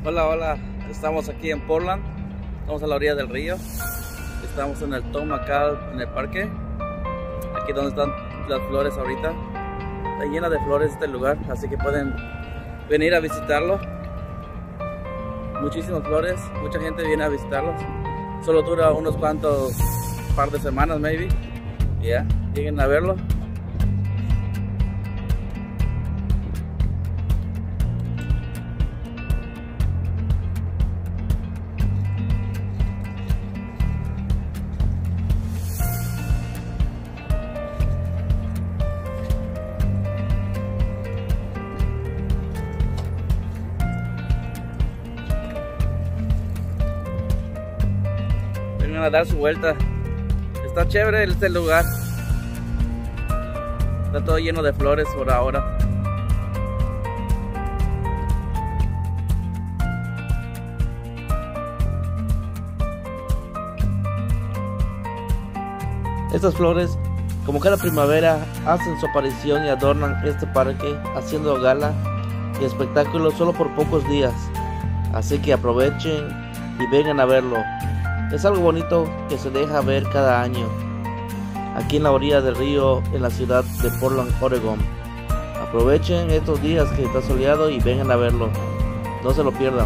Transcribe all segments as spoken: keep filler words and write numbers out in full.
Hola, hola, estamos aquí en Portland, estamos a la orilla del río, estamos en el Tom McCall, en el parque, aquí donde están las flores ahorita, está llena de flores este lugar, así que pueden venir a visitarlo, muchísimas flores, mucha gente viene a visitarlos, solo dura unos cuantos par de semanas maybe, ya, yeah, lleguen a verlo. Vengan a dar su vuelta, está chévere este lugar, está todo lleno de flores por ahora. Estas flores, como cada primavera, hacen su aparición y adornan este parque, haciendo gala y espectáculo solo por pocos días, así que aprovechen y vengan a verlo. Es algo bonito que se deja ver cada año, aquí en la orilla del río, en la ciudad de Portland, Oregon. Aprovechen estos días que está soleado y vengan a verlo, no se lo pierdan.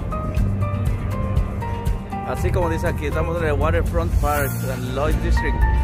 Así como dice aquí, estamos en el Waterfront Park, en Lloyd District.